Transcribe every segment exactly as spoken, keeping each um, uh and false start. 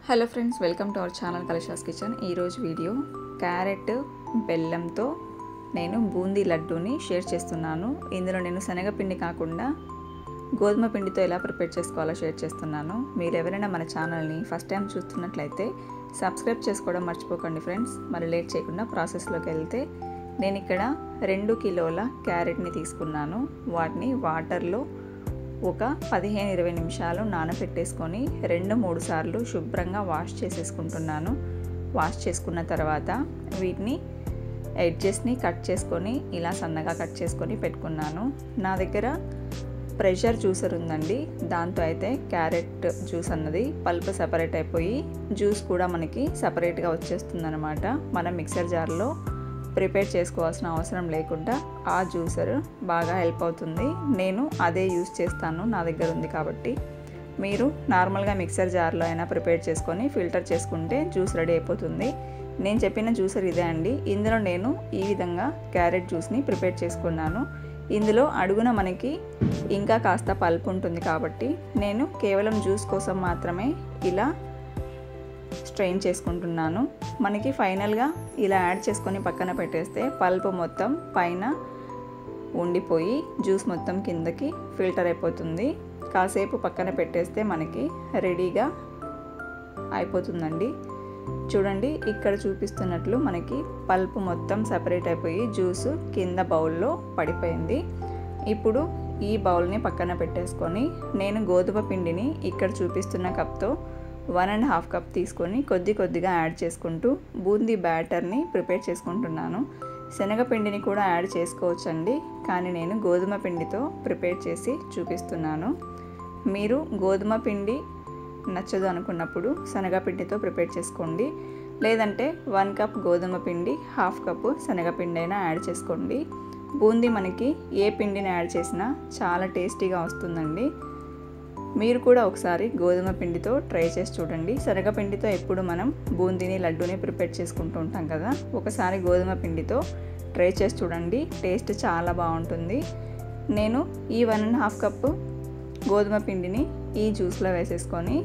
Hello friends, welcome to our channel Kalasha's kitchen. ఈరోజు video carrot బెల్లంతో నేను బూందీ లడ్డూని షేర్ చేస్తున్నాను. ఇందులో నేను శనగపిండి కాకుండా గోధుమ పిండితో ఎలా ప్రిపేర్ చేసుకోవాలో షేర్ చేస్తున్నాను. మీరు ఎవరైనా మన ఛానల్ని ఫస్ట్ టైం చూస్తున్నట్లయితే సబ్స్క్రైబ్ చేసుకోవడం మర్చిపోకండి ఫ్రెండ్స్. మరి లేట్ చేయకుండా ప్రాసెస్లోకి వెళ్తే, నేను ఇక్కడ రెండు కిలోల క్యారెట్ని తీసుకున్నాను. వాటిని వాటర్లో ఒక పదిహేను ఇరవై నిమిషాలు నానబెట్టేసుకొని రెండు మూడు సార్లు శుభ్రంగా వాష్ చేసేసుకుంటున్నాను. వాష్ చేసుకున్న తర్వాత వీటిని ఎడ్జెస్ని కట్ చేసుకొని ఇలా సన్నగా కట్ చేసుకొని పెట్టుకున్నాను. నా దగ్గర ప్రెషర్ జ్యూసర్ ఉందండి. దాంతో అయితే క్యారెట్ జ్యూస్ అన్నది పల్ప్ సపరేట్ అయిపోయి జ్యూస్ కూడా మనకి సపరేట్గా వచ్చేస్తుంది అనమాట. మనం మిక్సర్ జార్లో ప్రిపేర్ చేసుకోవాల్సిన అవసరం లేకుండా ఆ జ్యూసర్ బాగా హెల్ప్ అవుతుంది. నేను అదే యూస్ చేస్తాను, నా దగ్గర ఉంది కాబట్టి. మీరు నార్మల్గా మిక్సర్ జార్లో అయినా ప్రిపేర్ చేసుకొని ఫిల్టర్ చేసుకుంటే జ్యూస్ రెడీ అయిపోతుంది. నేను చెప్పిన జ్యూసర్ ఇదే అండి. ఇందులో నేను ఈ విధంగా క్యారెట్ జ్యూస్ని ప్రిపేర్ చేసుకున్నాను. ఇందులో అడుగున మనకి ఇంకా కాస్త పల్ప్ ఉంటుంది కాబట్టి నేను కేవలం జ్యూస్ కోసం మాత్రమే ఇలా స్ట్రెయిన్ చేసుకుంటున్నాను. మనకి ఫైనల్గా ఇలా యాడ్ చేసుకొని పక్కన పెట్టేస్తే పల్ప్ మొత్తం పైన ఉండిపోయి జ్యూస్ మొత్తం కిందకి ఫిల్టర్ అయిపోతుంది. కాసేపు పక్కన పెట్టేస్తే మనకి రెడీగా అయిపోతుందండి. చూడండి, ఇక్కడ చూపిస్తున్నట్లు మనకి పల్ప్ మొత్తం సపరేట్ అయిపోయి జ్యూస్ కింద బౌల్లో పడిపోయింది. ఇప్పుడు ఈ బౌల్ని పక్కన పెట్టేసుకొని నేను గోధుమ పిండిని ఇక్కడ చూపిస్తున్న కప్తో వన్ అండ్ హాఫ్ కప్ తీసుకొని కొద్ది కొద్దిగా యాడ్ చేసుకుంటూ బూందీ బ్యాటర్ని ప్రిపేర్ చేసుకుంటున్నాను. శనగపిండిని కూడా యాడ్ చేసుకోవచ్చండి, కానీ నేను గోధుమ పిండితో ప్రిపేర్ చేసి చూపిస్తున్నాను. మీరు గోధుమ పిండి నచ్చదు అనుకున్నప్పుడు శనగపిండితో ప్రిపేర్ చేసుకోండి. లేదంటే వన్ కప్ గోధుమ పిండి హాఫ్ కప్ శనగపిండి అయినా యాడ్ చేసుకోండి. బూందీ మనకి ఏ పిండిని యాడ్ చేసినా చాలా టేస్టీగా వస్తుందండి. మీరు కూడా ఒకసారి గోధుమ పిండితో ట్రై చేసి చూడండి. శనగపిండితో ఎప్పుడు మనం బూందీని లడ్డూని ప్రిపేర్ చేసుకుంటూ ఉంటాం కదా, ఒకసారి గోధుమ పిండితో ట్రై చేసి చూడండి. టేస్ట్ చాలా బాగుంటుంది. నేను ఈ వన్ అండ్ హాఫ్ కప్పు గోధుమ పిండిని ఈ జ్యూస్లో వేసేసుకొని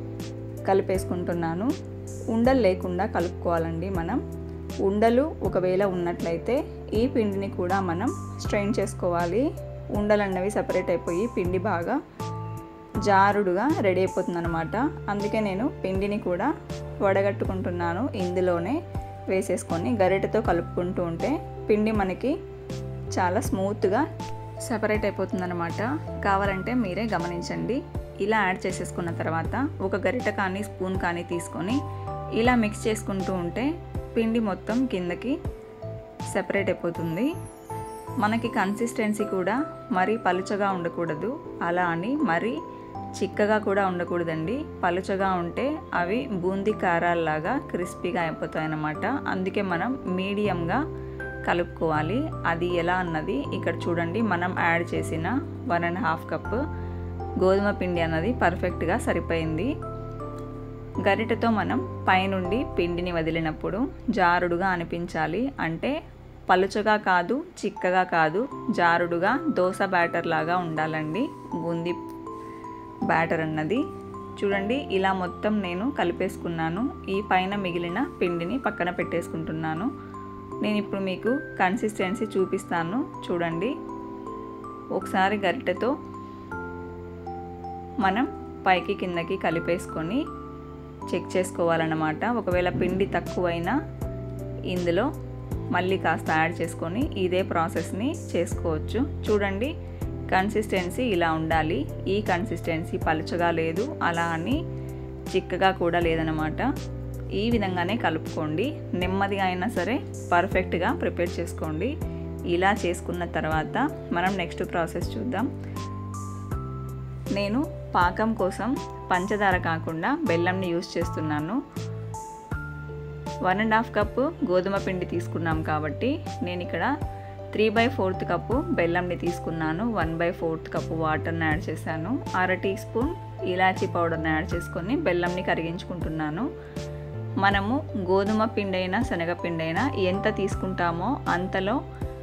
కలిపేసుకుంటున్నాను. ఉండలు లేకుండా కలుపుకోవాలండి. మనం ఉండలు ఒకవేళ ఉన్నట్లయితే ఈ పిండిని కూడా మనం స్ట్రెయిన్ చేసుకోవాలి. ఉండలు అన్నవి సపరేట్ అయిపోయి పిండి బాగా జారుడుగా రెడీ అయిపోతుంది అనమాట. అందుకే నేను పిండిని కూడా వడగట్టుకుంటున్నాను. ఇందులోనే వేసేసుకొని గరిటెతో కలుపుకుంటూ ఉంటే పిండి మనకి చాలా స్మూత్గా సపరేట్ అయిపోతుంది అనమాట. కావాలంటే మీరే గమనించండి. ఇలా యాడ్ చేసేసుకున్న తర్వాత ఒక గరిటె కానీ స్పూన్ కానీ తీసుకొని ఇలా మిక్స్ చేసుకుంటూ ఉంటే పిండి మొత్తం కిందకి సెపరేట్ అయిపోతుంది. మనకి కన్సిస్టెన్సీ కూడా మరీ పలుచగా ఉండకూడదు, అలా అని మరీ చిక్కగా కూడా ఉండకూడదండి. పలుచగా ఉంటే అవి బూందీ కారాల్లాగా క్రిస్పీగా అయిపోతాయి అన్నమాట. అందుకే మనం మీడియంగా కలుపుకోవాలి. అది ఎలా అన్నది ఇక్కడ చూడండి. మనం యాడ్ చేసిన వన్ అండ్ హాఫ్ కప్ గోధుమ పిండి అన్నది పర్ఫెక్ట్గా సరిపోయింది. గరిటెతో మనం పైనుండి పిండిని వదిలినప్పుడు జారుడుగా అనిపించాలి. అంటే పలుచగా కాదు, చిక్కగా కాదు, జారుడుగా దోశ బ్యాటర్ లాగా ఉండాలండి బూందీ బ్యాటర్ అన్నది. చూడండి, ఇలా మొత్తం నేను కలిపేసుకున్నాను. ఈ పైన మిగిలిన పిండిని పక్కన పెట్టేసుకుంటున్నాను. నేను ఇప్పుడు మీకు కన్సిస్టెన్సీ చూపిస్తాను. చూడండి, ఒకసారి గరిటెతో మనం పైకి కిందకి కలిపేసుకొని చెక్ చేసుకోవాలన్నమాట. ఒకవేళ పిండి తక్కువైనా ఇందులో మళ్ళీ కాస్త యాడ్ చేసుకొని ఇదే ప్రాసెస్ని చేసుకోవచ్చు. చూడండి, కన్సిస్టెన్సీ ఇలా ఉండాలి. ఈ కన్సిస్టెన్సీ పలుచగా లేదు, అలా అని చిక్కగా కూడా లేదనమాట. ఈ విధంగానే కలుపుకోండి. నెమ్మదిగా అయినా సరే పర్ఫెక్ట్గా ప్రిపేర్ చేసుకోండి. ఇలా చేసుకున్న తర్వాత మనం నెక్స్ట్ ప్రాసెస్ చూద్దాం. నేను పాకం కోసం పంచదార కాకుండా బెల్లంని యూస్ చేస్తున్నాను. వన్ అండ్ హాఫ్ కప్పు గోధుమ పిండి తీసుకున్నాం కాబట్టి నేను ఇక్కడ త్రీ బై ఫోర్త్ కప్పు బెల్లంని తీసుకున్నాను. వన్ బై ఫోర్త్ కప్పు వాటర్ని యాడ్ చేశాను. అర టీ స్పూన్ ఇలాచీ పౌడర్ని యాడ్ చేసుకొని బెల్లంని కరిగించుకుంటున్నాను. మనము గోధుమ పిండి అయినా శనగపిండి అయినా ఎంత తీసుకుంటామో అంతలో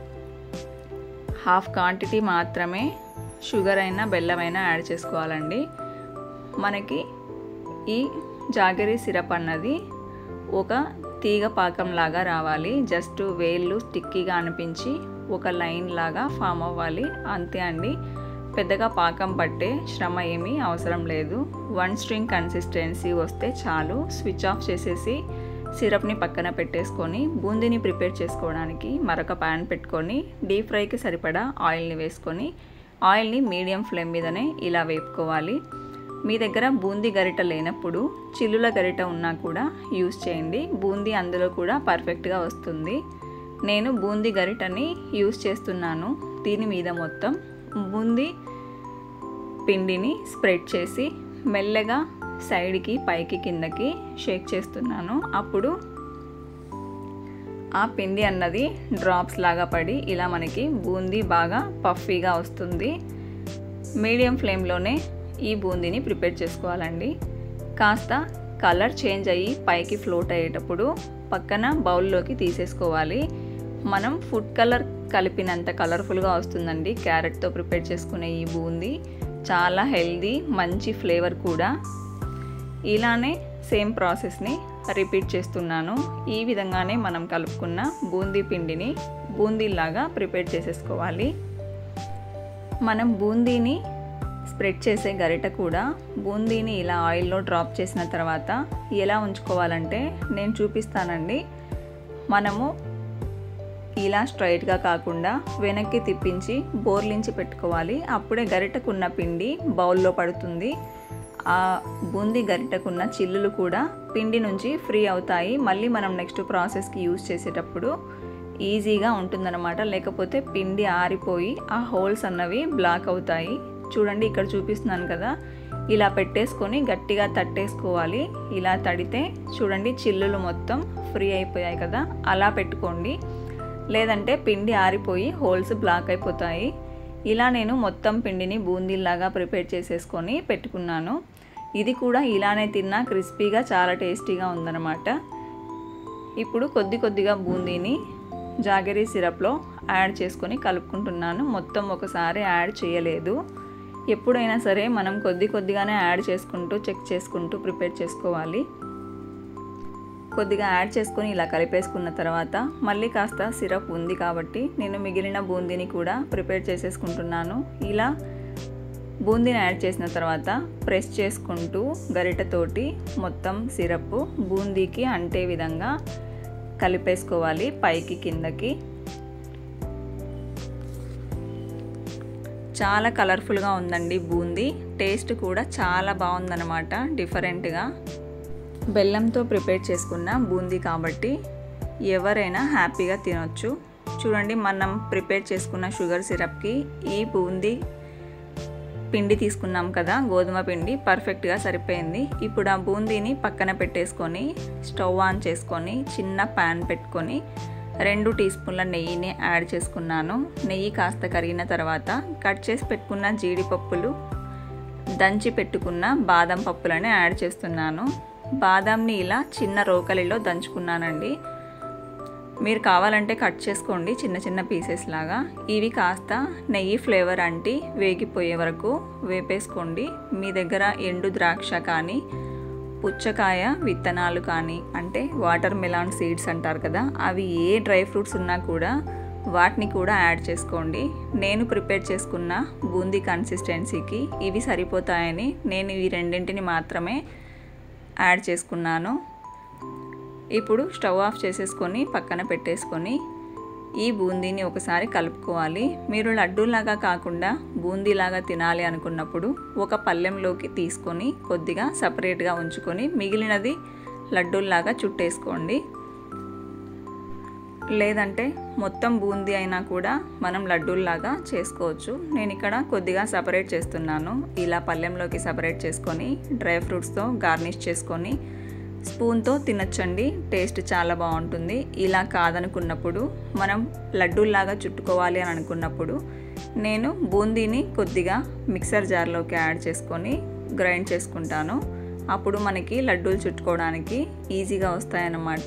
హాఫ్ క్వాంటిటీ మాత్రమే షుగర్ అయినా బెల్లం అయినా యాడ్ చేసుకోవాలండి. మనకి ఈ జాగరీ సిరప్ అన్నది ఒక తీగ పాకం లాగా రావాలి. జస్ట్ వేళ్ళు స్టిక్కీగా అనిపించి ఒక లైన్ లాగా ఫామ్ అవ్వాలి, అంతే అండి. పెద్దగా పాకం పట్టే శ్రమ ఏమీ అవసరం లేదు. వన్ స్ట్రింగ్ కన్సిస్టెన్సీ వస్తే చాలు. స్విచ్ ఆఫ్ చేసేసి సిరప్ని పక్కన పెట్టేసుకొని బూందీని ప్రిపేర్ చేసుకోవడానికి మరొక ప్యాన్ పెట్టుకొని డీప్ ఫ్రైకి సరిపడా ఆయిల్ని వేసుకొని ఆయిల్ని మీడియం ఫ్లేమ్ మీదనే ఇలా వేపుకోవాలి. మీ దగ్గర బూందీ గరిట లేనప్పుడు చిల్లుల గరిట ఉన్నా కూడా యూస్ చేయండి. బూందీ అందులో కూడా పర్ఫెక్ట్గా వస్తుంది. నేను బూందీ గరిటని యూస్ చేస్తున్నాను. దీని మీద మొత్తం బూందీ పిండిని స్ప్రెడ్ చేసి మెల్లగా సైడ్కి పైకి కిందకి షేక్ చేస్తున్నాను. అప్పుడు ఆ పిండి అన్నది డ్రాప్స్ లాగా పడి ఇలా మనకి బూందీ బాగా పఫీగా వస్తుంది. మీడియం ఫ్లేమ్లోనే ఈ బూందీని ప్రిపేర్ చేసుకోవాలండి. కాస్త కలర్ చేంజ్ అయ్యి పైకి ఫ్లోట్ అయ్యేటప్పుడు పక్కన బౌల్లోకి తీసేసుకోవాలి. మనం ఫుడ్ కలర్ కలిపినంత కలర్ఫుల్గా వస్తుందండి క్యారెట్తో ప్రిపేర్ చేసుకునే ఈ బూందీ. చాలా హెల్దీ, మంచి ఫ్లేవర్ కూడా. ఇలానే సేమ్ ప్రాసెస్ని రిపీట్ చేస్తున్నాను. ఈ విధంగానే మనం కలుపుకున్న బూందీ పిండిని బూందీలాగా ప్రిపేర్ చేసేసుకోవాలి. మనం బూందీని స్ప్రెడ్ చేసే గరిట కూడా బూందీని ఇలా ఆయిల్లో డ్రాప్ చేసిన తర్వాత ఎలా ఉంచుకోవాలంటే నేను చూపిస్తానండి. మనము ఇలా స్ట్రైట్గా కాకుండా వెనక్కి తిప్పించి బోర్లించి పెట్టుకోవాలి. అప్పుడే గరిటకున్న పిండి బౌల్లో పడుతుంది. ఆ బూందీ గరిటకున్న చిల్లులు కూడా పిండి నుంచి ఫ్రీ అవుతాయి. మళ్ళీ మనం నెక్స్ట్ ప్రాసెస్కి యూజ్ చేసేటప్పుడు ఈజీగా ఉంటుందన్నమాట. లేకపోతే పిండి ఆరిపోయి ఆ హోల్స్ అన్నవి బ్లాక్ అవుతాయి. చూడండి, ఇక్కడ చూపిస్తున్నాను కదా, ఇలా పెట్టేసుకొని గట్టిగా తట్టేసుకోవాలి. ఇలా తడితే చూడండి చిల్లులు మొత్తం ఫ్రీ అయిపోయాయి కదా, అలా పెట్టుకోండి. లేదంటే పిండి ఆరిపోయి హోల్స్ బ్లాక్ అయిపోతాయి. ఇలా నేను మొత్తం పిండిని బూందీలాగా ప్రిపేర్ చేసేసుకొని పెట్టుకున్నాను. ఇది కూడా ఇలానే తిన్నా క్రిస్పీగా చాలా టేస్టీగా ఉందన్నమాట. ఇప్పుడు కొద్ది కొద్దిగా బూందీని జాగరీ సిరప్లో యాడ్ చేసుకొని కలుపుకుంటున్నాను. మొత్తం ఒకసారి యాడ్ చేయలేదు. ఎప్పుడైనా సరే మనం కొద్ది కొద్దిగానే యాడ్ చేసుకుంటూ చెక్ చేసుకుంటూ ప్రిపేర్ చేసుకోవాలి. కొద్దిగా యాడ్ చేసుకొని ఇలా కలిపేసుకున్న తర్వాత మళ్ళీ కాస్త సిరప్ ఉంది కాబట్టి నేను మిగిలిన బూందీని కూడా ప్రిపేర్ చేసేసుకుంటున్నాను. ఇలా బూందీని యాడ్ చేసిన తర్వాత ప్రెస్ చేసుకుంటూ గరిటెతోటి మొత్తం సిరప్ బూందీకి అంటే విధంగా కలిపేసుకోవాలి పైకి కిందకి. చాలా కలర్ఫుల్గా ఉందండి బూందీ. టేస్ట్ కూడా చాలా బాగుందన్నమాట, డిఫరెంట్గా. బెల్లంతో ప్రిపేర్ చేసుకున్న బూందీ కాబట్టి ఎవరైనా హ్యాపీగా తినొచ్చు. చూడండి, మనం ప్రిపేర్ చేసుకున్న షుగర్ సిరప్కి ఈ బూందీ పిండి తీసుకున్నాం కదా, గోధుమ పిండి, పర్ఫెక్ట్గా సరిపోయింది. ఇప్పుడు ఆ బూందీని పక్కన పెట్టేసుకొని స్టవ్ ఆన్ చేసుకొని చిన్న ప్యాన్ పెట్టుకొని రెండు టీ స్పూన్ల నెయ్యిని యాడ్ చేసుకున్నాను. నెయ్యి కాస్త కరిగిన తర్వాత కట్ చేసి పెట్టుకున్న జీడిపప్పులు, దంచి పెట్టుకున్న బాదం పప్పులని యాడ్ చేస్తున్నాను. బాదంని ఇలా చిన్న రోకలిలో దంచుకున్నానండి. మీరు కావాలంటే కట్ చేసుకోండి చిన్న చిన్న పీసెస్ లాగా. ఇవి కాస్త నెయ్యి ఫ్లేవర్ అంటి వేగిపోయే వరకు వేపేసుకోండి. మీ దగ్గర ఎండు ద్రాక్ష కానీ పుచ్చకాయ విత్తనాలు కానీ, అంటే వాటర్ మెలాన్ సీడ్స్ అంటారు కదా, అవి ఏ డ్రై ఫ్రూట్స్ ఉన్నా కూడా వాటిని కూడా యాడ్ చేసుకోండి. నేను ప్రిపేర్ చేసుకున్న బూందీ కన్సిస్టెన్సీకి ఇవి సరిపోతాయని నేను ఈ రెండింటిని మాత్రమే యాడ్ చేసుకున్నాను. ఇప్పుడు స్టవ్ ఆఫ్ చేసేసుకొని పక్కన పెట్టేసుకొని ఈ బూందీని ఒకసారి కలుపుకోవాలి. మీరు లడ్డూలాగా కాకుండా బూందీలాగా తినాలి అనుకున్నప్పుడు ఒక పళ్ళెంలోకి తీసుకొని కొద్దిగా సపరేట్గా ఉంచుకొని మిగిలినది లడ్డూలాగా చుట్టేసుకోండి. లేదంటే మొత్తం బూందీ అయినా కూడా మనం లడ్డూల్లాగా చేసుకోవచ్చు. నేను ఇక్కడ కొద్దిగా సపరేట్ చేస్తున్నాను. ఇలా పళ్ళెంలోకి సపరేట్ చేసుకొని డ్రై ఫ్రూట్స్తో గార్నిష్ చేసుకొని స్పూన్తో తినొచ్చండి. టేస్ట్ చాలా బాగుంటుంది. ఇలా కాదనుకున్నప్పుడు, మనం లడ్డూల్లాగా చుట్టుకోవాలి అని అనుకున్నప్పుడు నేను బూందీని కొద్దిగా మిక్సర్ జార్లోకి యాడ్ చేసుకొని గ్రైండ్ చేసుకుంటాను. అప్పుడు మనకి లడ్డూలు చుట్టుకోవడానికి ఈజీగా వస్తాయన్నమాట.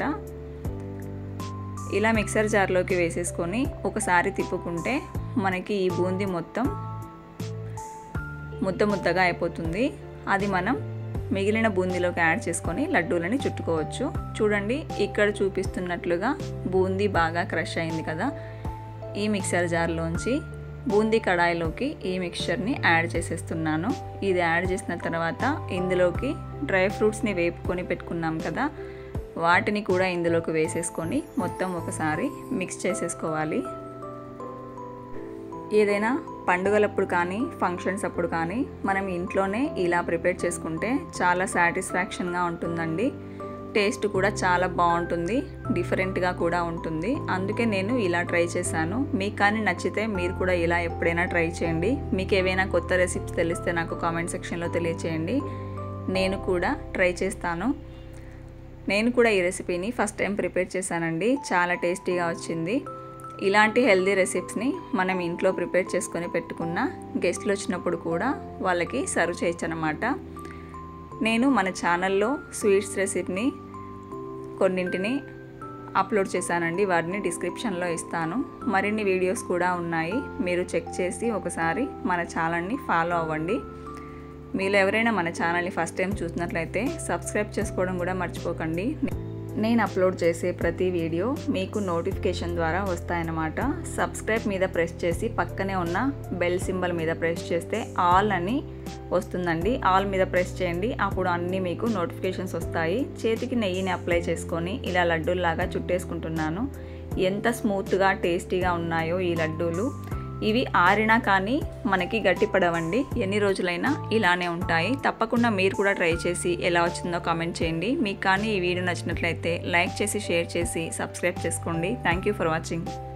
ఇలా మిక్సర్ జార్లోకి వేసేసుకొని ఒకసారి తిప్పుకుంటే మనకి ఈ బూందీ మొత్తం ముద్ద ముద్దగా అయిపోతుంది. అది మనం మిగిలిన బూందీలోకి యాడ్ చేసుకొని లడ్డూలని చుట్టుకోవచ్చు. చూడండి ఇక్కడ చూపిస్తున్నట్లుగా బూందీ బాగా క్రష్ అయింది కదా. ఈ మిక్సర్ జార్లోంచి బూందీ కడాయిలోకి ఈ మిక్చర్ని యాడ్ చేసేస్తున్నాను. ఇది యాడ్ చేసిన తర్వాత ఇందులోకి డ్రై ఫ్రూట్స్ని వేపుకొని పెట్టుకున్నాం కదా, వాటిని కూడా ఇందులోకి వేసేసుకొని మొత్తం ఒకసారి మిక్స్ చేసేసుకోవాలి. ఏదైనా పండుగలప్పుడు కానీ ఫంక్షన్స్ అప్పుడు కానీ మనం ఇంట్లోనే ఇలా ప్రిపేర్ చేసుకుంటే చాలా సాటిస్ఫాక్షన్గా ఉంటుందండి. టేస్ట్ కూడా చాలా బాగుంటుంది, డిఫరెంట్గా కూడా ఉంటుంది. అందుకే నేను ఇలా ట్రై చేశాను. మీకు కానీ నచ్చితే మీరు కూడా ఇలా ఎప్పుడైనా ట్రై చేయండి. మీకు ఏవైనా కొత్త రెసిపీస్ తెలిస్తే నాకు కామెంట్ సెక్షన్లో తెలియచేయండి, నేను కూడా ట్రై చేస్తాను. నేను కూడా ఈ రెసిపీని ఫస్ట్ టైం ప్రిపేర్ చేశానండి, చాలా టేస్టీగా వచ్చింది. ఇలాంటి హెల్దీ రెసిపీస్ని మనం ఇంట్లో ప్రిపేర్ చేసుకొని పెట్టుకున్న గెస్ట్లు వచ్చినప్పుడు కూడా వాళ్ళకి సర్వ్ చేయొచ్చు అన్నమాట. నేను మన ఛానల్లో స్వీట్స్ రెసిపీని కొన్నింటిని అప్లోడ్ చేశానండి, వాటిని డిస్క్రిప్షన్లో ఇస్తాను. మరిన్ని వీడియోస్ కూడా ఉన్నాయి, మీరు చెక్ చేసి ఒకసారి మన ఛానల్ని ఫాలో అవ్వండి. మీలో ఎవరైనా మన ఛానల్ని ఫస్ట్ టైం చూసినట్లయితే సబ్స్క్రైబ్ చేసుకోవడం కూడా మర్చిపోకండి. నేను అప్లోడ్ చేసే ప్రతి వీడియో మీకు నోటిఫికేషన్ ద్వారా వస్తాయన్నమాట. సబ్స్క్రైబ్ మీద ప్రెస్ చేసి పక్కనే ఉన్న బెల్ సింబల్ మీద ప్రెస్ చేస్తే ఆల్ అని వస్తుందండి. ఆల్ మీద ప్రెస్ చేయండి, అప్పుడు అన్నీ మీకు నోటిఫికేషన్స్ వస్తాయి. చేతికి నెయ్యిని అప్లై చేసుకొని ఇలా లడ్డూల్లాగా చుట్టేసుకుంటున్నాను. ఎంత స్మూత్గా టేస్టీగా ఉన్నాయో ఈ లడ్డూలు. ఇవి ఆరినా కానీ మనకి గట్టిపడవండి, ఎన్ని రోజులైనా ఇలానే ఉంటాయి. తప్పకుండా మీరు కూడా ట్రై చేసి ఎలా వచ్చిందో కామెంట్ చేయండి. మీకు కానీ ఈ వీడియో నచ్చినట్లయితే లైక్ చేసి షేర్ చేసి సబ్స్క్రైబ్ చేసుకోండి. Thank you for watching.